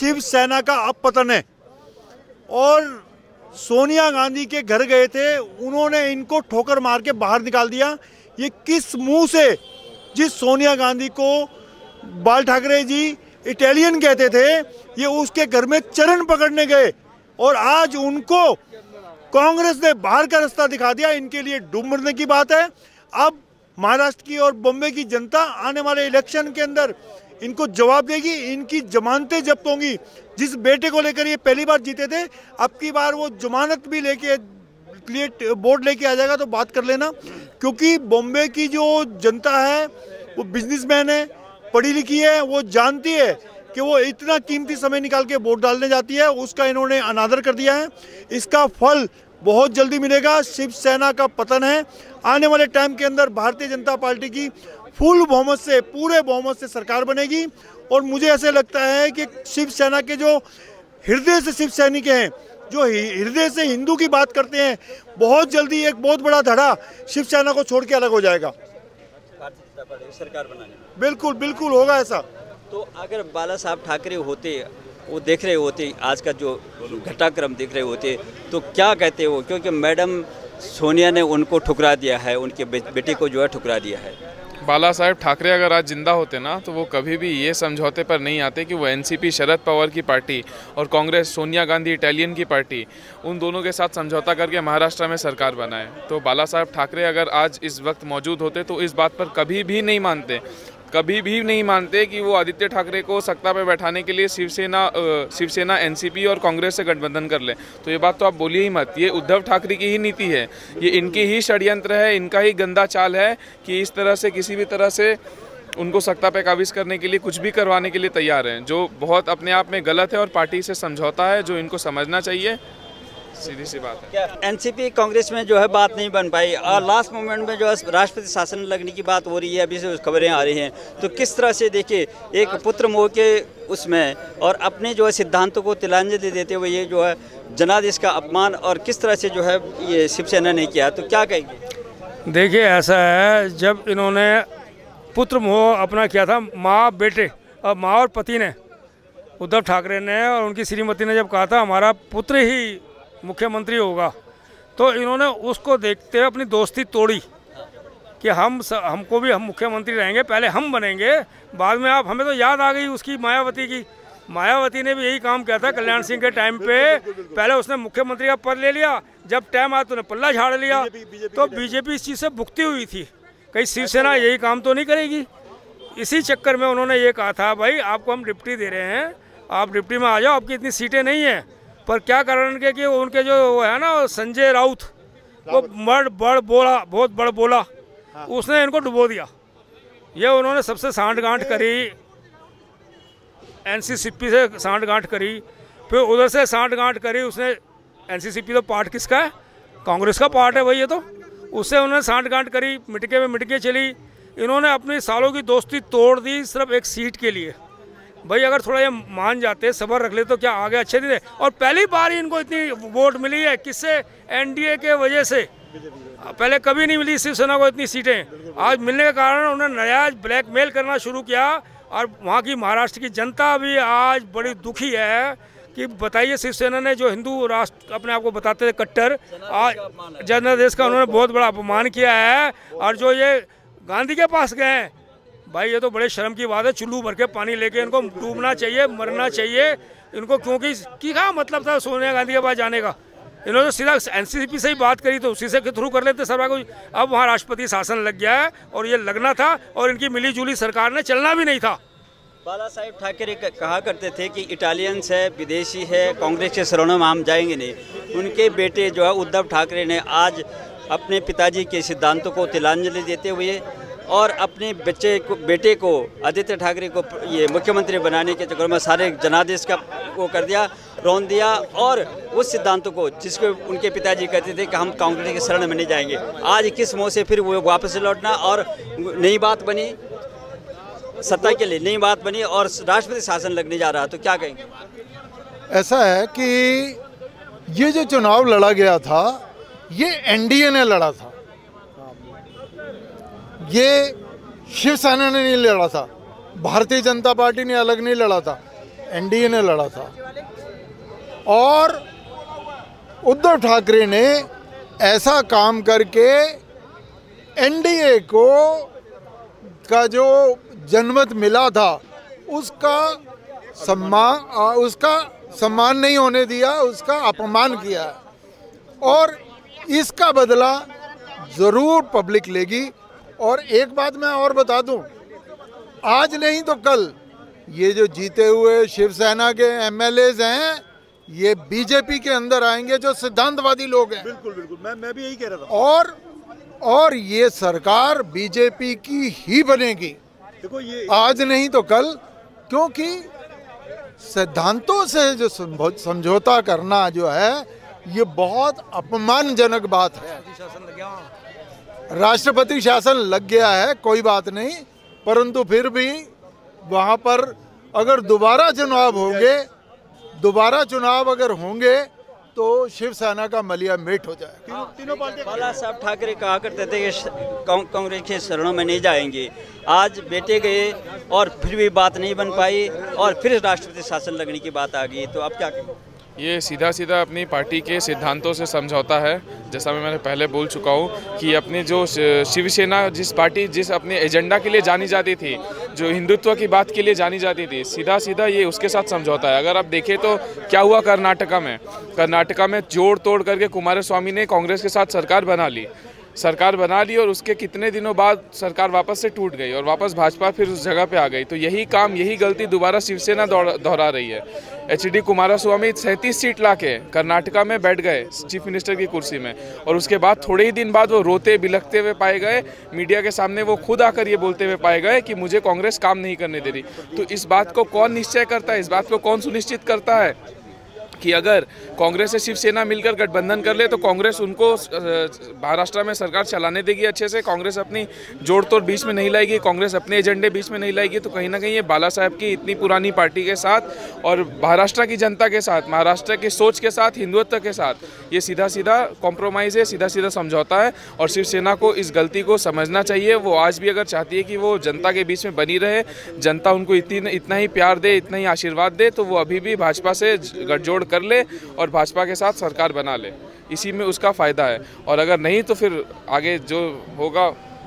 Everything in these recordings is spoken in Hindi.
शिव सेना का अब पतन है। और सोनिया गांधी के घर गए थे, उन्होंने इनको ठोकर मार के बाहर निकाल दिया। ये किस मुंह से, जिस सोनिया गांधी को बाल ठाकरे जी इटालियन कहते थे, ये उसके घर में चरण पकड़ने गए और आज उनको कांग्रेस ने बाहर का रास्ता दिखा दिया। इनके लिए डूब मरने की बात है। अब महाराष्ट्र की और बॉम्बे की जनता आने वाले इलेक्शन के अंदर इनको जवाब देगी, इनकी जमानतें जब्त होंगी। जिस बेटे को लेकर ये पहली बार जीते थे, अब की बार वो जमानत भी लेके बोर्ड लेके आ जाएगा तो बात कर लेना। क्योंकि बॉम्बे की जो जनता है वो बिजनेसमैन है, पढ़ी लिखी है, वो जानती है कि वो इतना कीमती समय निकाल के वोट डालने जाती है, उसका इन्होंने अनादर कर दिया है। इसका फल बहुत जल्दी मिलेगा। शिव सेना का पतन है। आने वाले टाइम के अंदर भारतीय जनता पार्टी की फुल बहुमत से, पूरे बहुमत से सरकार बनेगी। और मुझे ऐसे लगता है कि शिव सेना के जो हृदय से शिव सैनिक हैं, जो हृदय से हिंदू की बात करते हैं, बहुत जल्दी एक बहुत बड़ा धड़ा शिव सेना को छोड़ के अलग हो जाएगा सरकार बनाने। बिल्कुल बिल्कुल होगा ऐसा। तो अगर बाला साहब ठाकरे होते, वो देख रहे होते, आज का जो घटनाक्रम देख रहे होते, तो क्या कहते वो? क्योंकि मैडम सोनिया ने उनको ठुकरा दिया है, उनके बेटे को जो है ठुकरा दिया है। बाला साहेब ठाकरे अगर आज जिंदा होते ना, तो वो कभी भी ये समझौते पर नहीं आते कि वो एनसीपी शरद पवार की पार्टी और कांग्रेस सोनिया गांधी इटालियन की पार्टी, उन दोनों के साथ समझौता करके महाराष्ट्र में सरकार बनाए। तो बाला साहेब ठाकरे अगर आज इस वक्त मौजूद होते तो इस बात पर कभी भी नहीं मानते कि वो आदित्य ठाकरे को सत्ता पे बैठाने के लिए शिवसेना एनसीपी और कांग्रेस से गठबंधन कर ले। तो ये बात तो आप बोलिए ही मत। ये उद्धव ठाकरे की ही नीति है, ये इनकी ही षड्यंत्र है, इनका ही गंदा चाल है कि इस तरह से किसी भी तरह से उनको सत्ता पे काबिज करने के लिए कुछ भी करवाने के लिए तैयार हैं, जो बहुत अपने आप में गलत है और पार्टी से समझौता है, जो इनको समझना चाहिए। सीधी सी बात है। एनसीपी कांग्रेस में जो है बात नहीं बन पाई और लास्ट मोमेंट में जो है राष्ट्रपति शासन लगने की बात हो रही है, अभी से खबरें आ रही हैं। तो किस तरह से देखिए, एक पुत्र मोह के उसमें और अपने जो है सिद्धांतों को तिलांजलि देते हुए ये जो है जनादेश का अपमान और किस तरह से जो है ये शिवसेना ने किया, तो क्या कहेंगे? देखिए ऐसा है, जब इन्होंने पुत्र मोह अपना किया था, माँ और पति ने, उद्धव ठाकरे ने और उनकी श्रीमती ने जब कहा था हमारा पुत्र ही मुख्यमंत्री होगा, तो इन्होंने उसको देखते हुए अपनी दोस्ती तोड़ी कि हमको भी हम मुख्यमंत्री रहेंगे, पहले हम बनेंगे, बाद में आप। हमें तो याद आ गई उसकी मायावती की। मायावती ने भी यही काम किया था कल्याण सिंह के टाइम पे। पहले उसने मुख्यमंत्री का पद ले लिया, जब टाइम आया तो उन्हें पल्ला झाड़ लिया। तो बीजेपी इस चीज़ से भुगती हुई थी, कहीं शिवसेना यही काम तो नहीं करेगी। इसी चक्कर में उन्होंने ये कहा था, भाई आपको हम डिप्टी दे रहे हैं, आप डिप्टी में आ जाओ, आपकी इतनी सीटें नहीं हैं। पर क्या कारण के कि उनके जो है ना संजय राउत, वो बहुत बड़ बोला, उसने इनको डुबो दिया। ये उन्होंने सबसे सांठ-गांठ करी, एनसीपी से सांठ-गांठ करी, फिर उधर से सांठ-गांठ करी उसने। एनसीपी तो पार्ट किसका है? कांग्रेस का पार्ट है भाई ये तो। उससे उन्होंने सांठ-गांठ करी, मिटके में मिटके चली। इन्होंने अपनी सालों की दोस्ती तोड़ दी सिर्फ एक सीट के लिए। भाई अगर थोड़ा ये मान जाते, सब्र रख ले, तो क्या आगे अच्छे दिन है। और पहली बार ही इनको इतनी वोट मिली है, किससे? एनडीए के वजह से। पहले कभी नहीं मिली शिवसेना को इतनी सीटें। आज मिलने के कारण उन्होंने नया ब्लैकमेल करना शुरू किया। और वहाँ की महाराष्ट्र की जनता भी आज बड़ी दुखी है कि बताइए, शिवसेना ने जो हिंदू राष्ट्र अपने आप को बताते थे कट्टर, आज जनादेश का उन्होंने बहुत बड़ा अपमान किया है। और जो ये गांधी के पास गए हैं, भाई ये तो बड़े शर्म की बात है। चुल्लू भर के पानी लेके इनको डूबना चाहिए, मरना चाहिए इनको। क्योंकि क्या मतलब था सोनिया गांधी के पास जाने का? इन्होंने तो सीधा एनसीपी से ही बात करी, तो उसी से के थ्रू कर लेते सरकार को। अब वहाँ राष्ट्रपति शासन लग गया है और ये लगना था, और इनकी मिली जुली सरकार ने चलना भी नहीं था। बाला साहेब ठाकरे कहा करते थे कि इटालियंस है, विदेशी है, कांग्रेस के शरणों में हम जाएंगे नहीं। उनके बेटे जो है उद्धव ठाकरे ने आज अपने पिताजी के सिद्धांतों को तिलांजलि देते हुए और अपने बेटे को आदित्य ठाकरे को ये मुख्यमंत्री बनाने के चक्कर में सारे जनादेश का वो कर दिया, रौन दिया। और उस सिद्धांतों को जिसको उनके पिताजी कहते थे कि हम कांग्रेस के शरण में नहीं जाएंगे, आज किस मोह से फिर वो वापस लौटना और नई बात बनी, सत्ता के लिए नई बात बनी और राष्ट्रपति शासन लगने जा रहा। तो क्या कहेंगे? ऐसा है कि ये जो चुनाव लड़ा गया था, ये एनडीए ने लड़ा था, ये शिवसेना ने नहीं लड़ा था, भारतीय जनता पार्टी ने अलग नहीं लड़ा था। एनडीए ने लड़ा था, और उद्धव ठाकरे ने ऐसा काम करके एनडीए को का जो जनमत मिला था उसका सम्मान नहीं होने दिया, उसका अपमान किया, और इसका बदला ज़रूर पब्लिक लेगी। और एक बात मैं और बता दूं, आज नहीं तो कल ये जो जीते हुए शिवसेना के एमएलएज हैं, ये बीजेपी के अंदर आएंगे, जो सिद्धांतवादी लोग हैं। बिल्कुल बिल्कुल, मैं भी यही कह रहा था। और ये सरकार बीजेपी की ही बनेगी, देखो ये आज नहीं तो कल, क्योंकि सिद्धांतों से जो समझौता करना जो है ये बहुत अपमानजनक बात है। राष्ट्रपति शासन लग गया है, कोई बात नहीं, परंतु फिर भी वहाँ पर अगर दोबारा चुनाव अगर होंगे तो शिवसेना का मलिया मेट हो जाएगा। तीनों पार्टियां। बाला साहब ठाकरे कहा करते थे कि कांग्रेस के शरणों में नहीं जाएंगे। आज बेटे गए और फिर भी बात नहीं बन पाई और फिर राष्ट्रपति शासन लगने की बात आ गई, तो आप क्या कहेंगे? ये सीधा सीधा अपनी पार्टी के सिद्धांतों से समझौता है। जैसा मैंने पहले बोल चुका हूँ कि अपनी जो शिव सेना जिस अपने एजेंडा के लिए जानी जाती थी, जो हिंदुत्व की बात के लिए जानी जाती थी, सीधा सीधा ये उसके साथ समझौता है। अगर आप देखें तो क्या हुआ कर्नाटका में जोड़ तोड़ करके कुमारस्वामी ने कांग्रेस के साथ सरकार बना ली और उसके कितने दिनों बाद सरकार वापस से टूट गई और वापस भाजपा फिर उस जगह पे आ गई। तो यही गलती दोबारा शिवसेना दोहरा रही है। एचडी कुमारस्वामी 37 सीट लाके कर्नाटका में बैठ गए चीफ मिनिस्टर की कुर्सी में, और उसके बाद थोड़े ही दिन बाद वो रोते बिलखते हुए पाए गए, मीडिया के सामने वो खुद आकर ये बोलते हुए पाए गए कि मुझे कांग्रेस काम नहीं करने दे रही। तो इस बात को कौन निश्चय करता है, इस बात को कौन सुनिश्चित करता है कि अगर कांग्रेस से शिवसेना मिलकर गठबंधन कर ले तो कांग्रेस उनको महाराष्ट्र में सरकार चलाने देगी अच्छे से, कांग्रेस अपनी जोड़ तोड़ बीच में नहीं लाएगी, कांग्रेस अपने एजेंडे बीच में नहीं लाएगी। तो कहीं ना कहीं ये बाला साहब की इतनी पुरानी पार्टी के साथ और महाराष्ट्र की जनता के साथ, महाराष्ट्र की सोच के साथ, हिंदुत्व के साथ ये सीधा सीधा कॉम्प्रोमाइज़ है, सीधा सीधा समझौता है। और शिवसेना को इस गलती को समझना चाहिए। वो आज भी अगर चाहती है कि वो जनता के बीच में बनी रहे, जनता उनको इतना ही प्यार दे, इतना ही आशीर्वाद दे, तो वो अभी भी भाजपा से गठजोड़ कर ले और भाजपा के साथ सरकार बना ले, इसी में उसका फायदा है। और अगर नहीं तो फिर आगे जो होगा।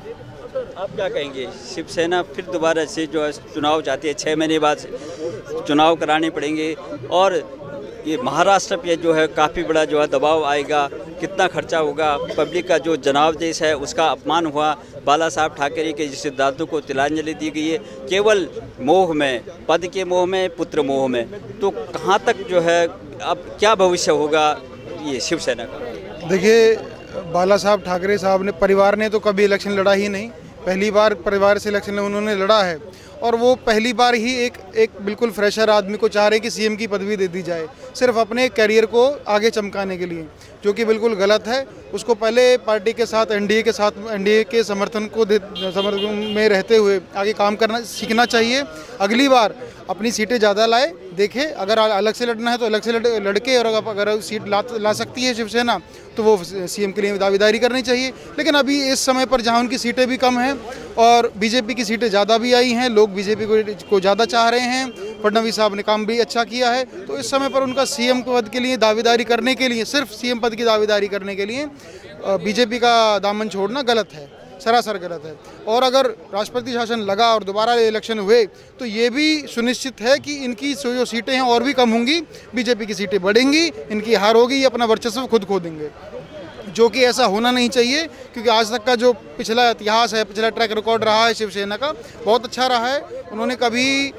आप क्या कहेंगे? शिवसेना फिर दोबारा से जो है चुनाव चाहती है, 6 महीने बाद चुनाव कराने पड़ेंगे और ये महाराष्ट्र पे जो है काफ़ी बड़ा जो है दबाव आएगा, कितना खर्चा होगा, पब्लिक का जो जनादेश है उसका अपमान हुआ, बाला साहब ठाकरे के सिद्धांतों को तिलांजलि दी गई है केवल मोह में, पद के मोह में, पुत्र मोह में। तो कहाँ तक जो है अब क्या भविष्य होगा ये शिवसेना का? देखिए, बाला साहब ठाकरे साहब ने, परिवार ने तो कभी इलेक्शन लड़ा ही नहीं, पहली बार परिवार से इलेक्शन उन्होंने लड़ा है, और वो पहली बार ही एक बिल्कुल फ्रेशर आदमी को चाह रहे कि सीएम की पदवी दे दी जाए, सिर्फ अपने करियर को आगे चमकाने के लिए, जो कि बिल्कुल गलत है। उसको पहले पार्टी के साथ, एनडीए के समर्थन में रहते हुए आगे काम करना सीखना चाहिए। अगली बार अपनी सीटें ज़्यादा लाए, देखे, अगर अलग से लड़ना है तो अलग से लड़के, और अगर सीट ला सकती है शिवसेना तो वो सीएम के लिए दावेदारी करनी चाहिए। लेकिन अभी इस समय पर जहाँ उनकी सीटें भी कम हैं और बीजेपी की सीटें ज़्यादा भी आई हैं, लोग बीजेपी को ज़्यादा चाह रहे हैं, फडणवीस साहब ने काम भी अच्छा किया है, तो इस समय पर उनका सीएम पद के लिए दावेदारी करने के लिए, सिर्फ सीएम पद की दावेदारी करने के लिए बीजेपी का दामन छोड़ना गलत है, सरासर गलत है। और अगर राष्ट्रपति शासन लगा और दोबारा इलेक्शन हुए तो ये भी सुनिश्चित है कि इनकी जो सीटें हैं और भी कम होंगी, बीजेपी की सीटें बढ़ेंगी, इनकी हार होगी, ये अपना वर्चस्व खुद खो देंगे, जो कि ऐसा होना नहीं चाहिए। क्योंकि आज तक का जो पिछला इतिहास है, पिछला ट्रैक रिकॉर्ड रहा है शिवसेना का, बहुत अच्छा रहा है। उन्होंने कभी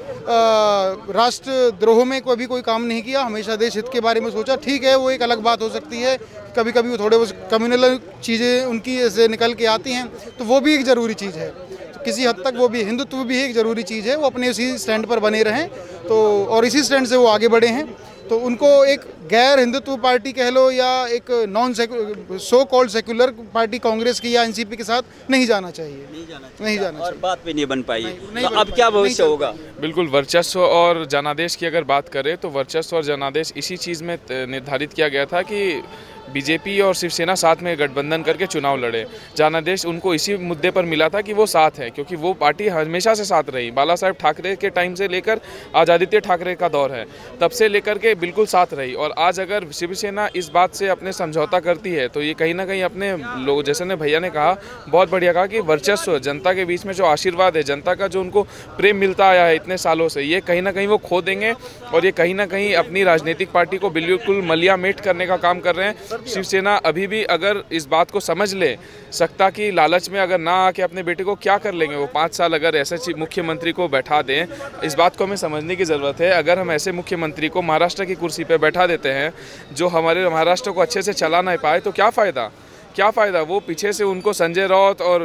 राष्ट्रद्रोह में कोई काम नहीं किया, हमेशा देश हित के बारे में सोचा। ठीक है, वो एक अलग बात हो सकती है, कभी कभी वो थोड़े कम्युनल चीज़ें उनकी ऐसे निकल के आती हैं, तो वो भी एक ज़रूरी चीज़ है। तो किसी हद तक वो भी, हिंदुत्व भी एक ज़रूरी चीज़ है, वो अपने उसी स्टैंड पर बने रहें, तो और इसी स्टैंड से वो आगे बढ़े हैं। तो उनको एक गैर हिंदुत्व पार्टी कह लो या एक non so called secular party Congress की या एनसीपी के साथ नहीं जाना चाहिए, नहीं जाना और बात भी नहीं बन पाई। तो अब क्या भविष्य होगा? बिल्कुल, वर्चस्व और जनादेश की अगर बात करें तो वर्चस्व और जनादेश इसी चीज़ में निर्धारित किया गया था कि बीजेपी और शिवसेना साथ में गठबंधन करके चुनाव लड़े। जनादेश उनको इसी मुद्दे पर मिला था कि वो साथ है, क्योंकि वो पार्टी हमेशा से साथ रही। बाला साहेब ठाकरे के टाइम से लेकर आज आदित्य ठाकरे का दौर है, तब से लेकर के बिल्कुल साथ रही। और आज अगर शिवसेना इस बात से अपने समझौता करती है तो ये कहीं ना कहीं अपने लोग, जैसे ने भैया ने कहा, बहुत बढ़िया कहा कि वर्चस्व, जनता के बीच में जो आशीर्वाद है, जनता का जो उनको प्रेम मिलता आया है इतने सालों से, ये कहीं ना कहीं वो खो देंगे। और ये कहीं ना कहीं अपनी राजनीतिक पार्टी को बिल्कुल मलियामेट करने का काम कर रहे हैं। शिवसेना अभी भी अगर इस बात को समझ ले सकता कि लालच में अगर ना आके अपने बेटे को क्या कर लेंगे, वो 5 साल अगर ऐसे मुख्यमंत्री को बैठा दें, इस बात को हमें समझने की ज़रूरत है। अगर हम ऐसे मुख्यमंत्री को महाराष्ट्र की कुर्सी पर बैठा देते हैं जो हमारे महाराष्ट्र को अच्छे से चला नहीं पाए, तो क्या फ़ायदा, क्या फ़ायदा। वो पीछे से उनको संजय राउत और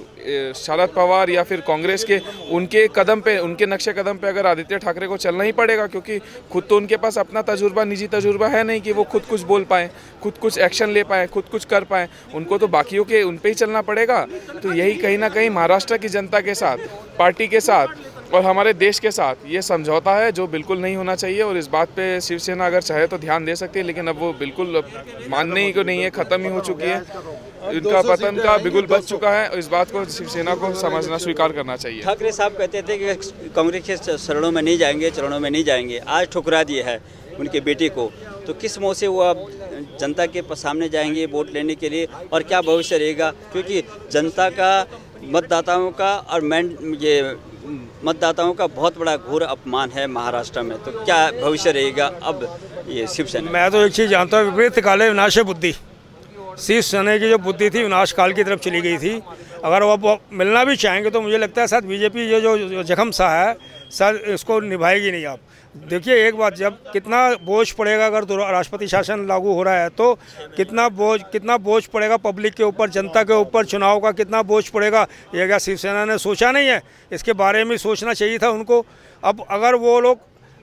शरद पवार या फिर कांग्रेस के उनके कदम पे, उनके नक्शे कदम पे अगर आदित्य ठाकरे को चलना ही पड़ेगा, क्योंकि खुद तो उनके पास अपना तजुर्बा, निजी तजुर्बा है नहीं कि वो खुद कुछ बोल पाएँ, खुद कुछ एक्शन ले पाएँ, खुद कुछ कर पाएँ। उनको तो बाकियों के उन पे ही चलना पड़ेगा। तो यही कहीं ना कहीं महाराष्ट्र की जनता के साथ, पार्टी के साथ और हमारे देश के साथ ये समझौता है जो बिल्कुल नहीं होना चाहिए। और इस बात पे शिवसेना अगर चाहे तो ध्यान दे सकती है, लेकिन अब वो बिल्कुल मानने ही को नहीं है, ख़त्म ही हो चुकी है। इनका पतन का बिगुल बच चुका है। इस बात को शिवसेना को समझना, स्वीकार करना चाहिए। ठाकरे साहब कहते थे कि कांग्रेस के शरणों में नहीं जाएंगे, चरणों में नहीं जाएंगे। आज ठुकरा दिया है उनके बेटे को, तो किस मुँह से वो अब जनता के सामने जाएंगे वोट लेने के लिए, और क्या भविष्य रहेगा? क्योंकि जनता का, मतदाताओं का और ये मतदाताओं का बहुत बड़ा घोर अपमान है महाराष्ट्र में। तो क्या भविष्य रहेगा अब ये शिवसेना? मैं तो एक चीज़ जानता हूँ, विपरीत काले विनाश बुद्धि। शिवसेना की जो बुद्धि थी विनाश काल की तरफ चली गई थी। अगर वो मिलना भी चाहेंगे तो मुझे लगता है शायद बीजेपी ये जो जख्म सा है सर, इसको निभाएगी नहीं। आप देखिए एक बात, जब कितना बोझ पड़ेगा अगर राष्ट्रपति शासन लागू हो रहा है तो कितना बोझ पड़ेगा पब्लिक के ऊपर, जनता के ऊपर, चुनाव का कितना बोझ पड़ेगा, ये क्या शिवसेना ने सोचा नहीं है? इसके बारे में सोचना चाहिए था उनको। अब अगर वो लोग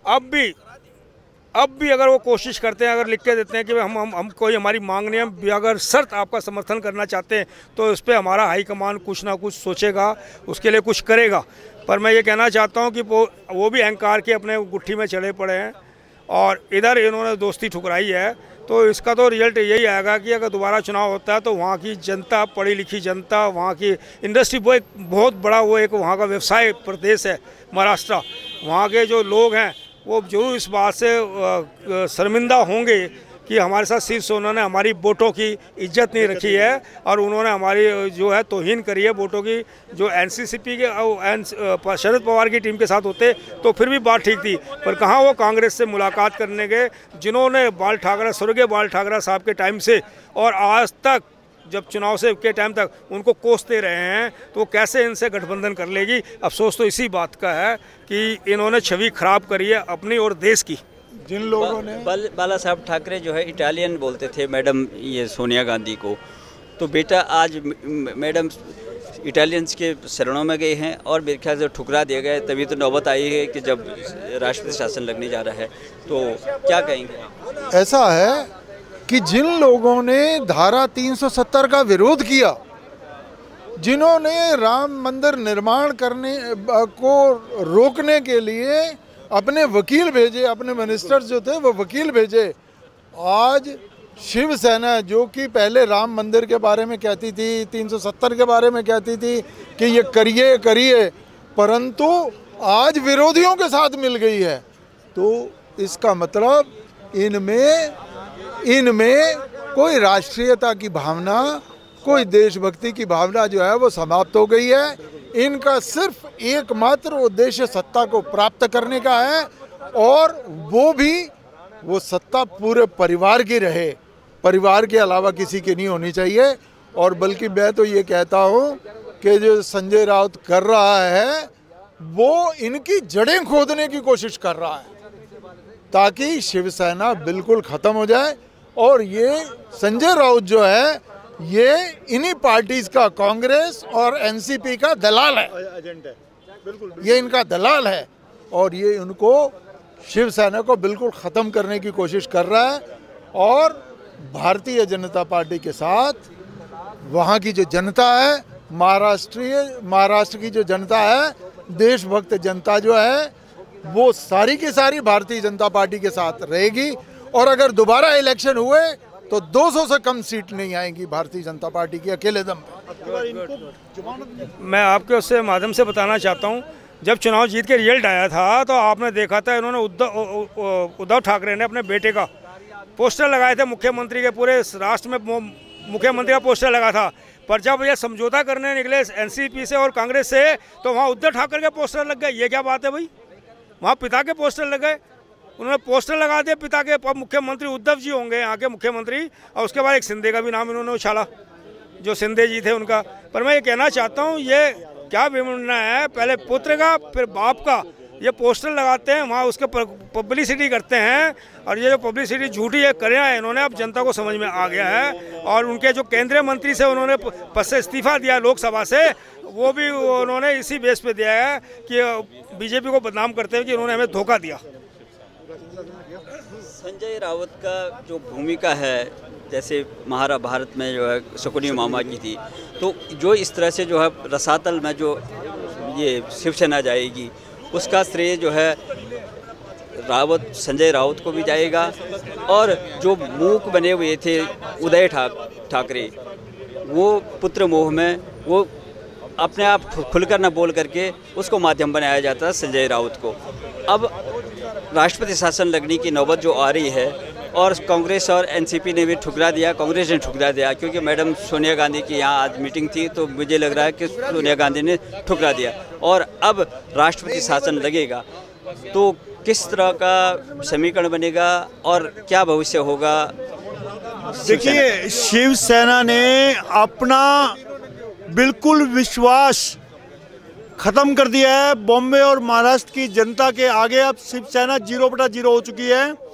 अब भी अगर वो कोशिश करते हैं, अगर लिख के देते हैं कि हम कोई हमारी मांग नहीं, हम अगर शर्त आपका समर्थन करना चाहते हैं तो इस पर हमारा हाईकमान कुछ ना कुछ सोचेगा, उसके लिए कुछ करेगा। पर मैं ये कहना चाहता हूँ कि वो भी अहंकार के अपने गुट्ठी में चढ़े पड़े हैं और इधर इन्होंने दोस्ती ठुकराई है। तो इसका तो रिजल्ट यही आएगा कि अगर दोबारा चुनाव होता है तो वहाँ की जनता, पढ़ी लिखी जनता, वहाँ की इंडस्ट्री, वो एक बहुत बड़ा वहाँ का व्यवसाय प्रदेश है महाराष्ट्र। वहाँ के जो लोग हैं वो जरूर इस बात से शर्मिंदा होंगे कि हमारे साथ शिव सेना ने हमारी वोटों की इज्जत नहीं रखी है और उन्होंने हमारी जो है तौहीन करी है वोटों की। जो एनसीसीपी के शरद पवार की टीम के साथ होते तो फिर भी बात ठीक थी, पर कहाँ वो कांग्रेस से मुलाकात करने गए, जिन्होंने स्वर्गीय बाल ठाकरे साहब के टाइम से और आज तक, जब चुनाव से के टाइम तक उनको कोसते रहे हैं, तो कैसे इनसे गठबंधन कर लेगी? अफसोस तो इसी बात का है कि इन्होंने छवि खराब करी है अपनी और देश की। जिन लोगों ने बाला साहब ठाकरे जो है इटालियन बोलते थे मैडम ये सोनिया गांधी को, तो बेटा आज मैडम इटालियंस के शरणों में गए हैं और मेरे ख्याल से ठुकरा दिए गए। तभी तो नौबत आई है कि जब राष्ट्रपति शासन लगने जा रहा है, तो क्या कहेंगे? ऐसा है कि जिन लोगों ने धारा 370 का विरोध किया, जिन्होंने राम मंदिर निर्माण करने को रोकने के लिए अपने वकील भेजे, अपने मिनिस्टर्स जो थे वो वकील भेजे, आज शिव सेना जो कि पहले राम मंदिर के बारे में कहती थी, 370 के बारे में कहती थी कि ये करिए, परंतु आज विरोधियों के साथ मिल गई है। तो इसका मतलब इनमें कोई राष्ट्रीयता की भावना, कोई देशभक्ति की भावना जो है वो समाप्त हो गई है। इनका सिर्फ एकमात्र उद्देश्य सत्ता को प्राप्त करने का है और वो सत्ता पूरे परिवार की रहे, परिवार के अलावा किसी की नहीं होनी चाहिए। और बल्कि मैं तो ये कहता हूँ कि जो संजय राउत कर रहा है वो इनकी जड़ें खोदने की कोशिश कर रहा है ताकि शिवसेना बिल्कुल ख़त्म हो जाए। और ये संजय राउत जो है ये इन्हीं पार्टीज का, कांग्रेस और एनसीपी का दलाल है, ये इनका दलाल है और ये उनको शिवसेना को बिल्कुल ख़त्म करने की कोशिश कर रहा है। और भारतीय जनता पार्टी के साथ वहाँ की जो जनता है, महाराष्ट्र की जो जनता है, देशभक्त जनता जो है, वो सारी की सारी भारतीय जनता पार्टी के साथ रहेगी। और अगर दोबारा इलेक्शन हुए तो 200 से कम सीट नहीं आएंगी भारतीय जनता पार्टी की अकेले दम पे। मैं आपके उससे माध्यम से बताना चाहता हूँ, जब चुनाव जीत के रिजल्ट आया था तो आपने देखा था इन्होंने उद्धव ठाकरे ने अपने बेटे का पोस्टर लगाए थे, मुख्यमंत्री के पूरे राष्ट्र में मुख्यमंत्री का पोस्टर लगा था। पर जब ये समझौता करने निकले एनसीपी से और कांग्रेस से तो वहाँ उद्धव ठाकरे के पोस्टर लग गए। ये क्या बात है भाई? वहाँ पिता के पोस्टर लग गए, उन्होंने पोस्टर लगा दिए पिता के। अब मुख्यमंत्री उद्धव जी होंगे यहाँ के मुख्यमंत्री, और उसके बाद एक शिंदे का भी नाम इन्होंने उछाला, जो शिंदे जी थे उनका। पर मैं ये कहना चाहता हूँ, ये क्या विवरणा है, पहले पुत्र का फिर बाप का ये पोस्टर लगाते हैं, वहाँ उसके पब्लिसिटी करते हैं। और ये जो पब्लिसिटी झूठी है करे हैं इन्होंने, अब जनता को समझ में आ गया है। और उनके जो केंद्रीय मंत्री से उन्होंने पद से इस्तीफा दिया लोकसभा से, वो भी उन्होंने इसी बेस पे दिया है कि बीजेपी को बदनाम करते हुए कि उन्होंने हमें धोखा दिया। संजय राउत का जो भूमिका है, जैसे महाभारत में जो है शकुनी मामा की थी, तो जो इस तरह से जो है रसातल में जो ये शिवसेना जाएगी, उसका श्रेय जो है संजय राउत को भी जाएगा। और जो मूक बने हुए थे उदय ठाकरे, वो पुत्र मोह में वो अपने आप खुलकर न बोल करके उसको माध्यम बनाया जाता है संजय राउत को। अब राष्ट्रपति शासन लगने की नौबत जो आ रही है, और कांग्रेस और एनसीपी ने भी ठुकरा दिया, कांग्रेस ने ठुकरा दिया, क्योंकि मैडम सोनिया गांधी की यहाँ आज मीटिंग थी तो मुझे लग रहा है कि सोनिया गांधी ने ठुकरा दिया। और अब राष्ट्रपति शासन लगेगा तो किस तरह का समीकरण बनेगा और क्या भविष्य होगा? देखिए, शिवसेना ने अपना बिल्कुल विश्वास खत्म कर दिया है। बॉम्बे और महाराष्ट्र की जनता के आगे अब शिवसेना 0/0 हो चुकी है।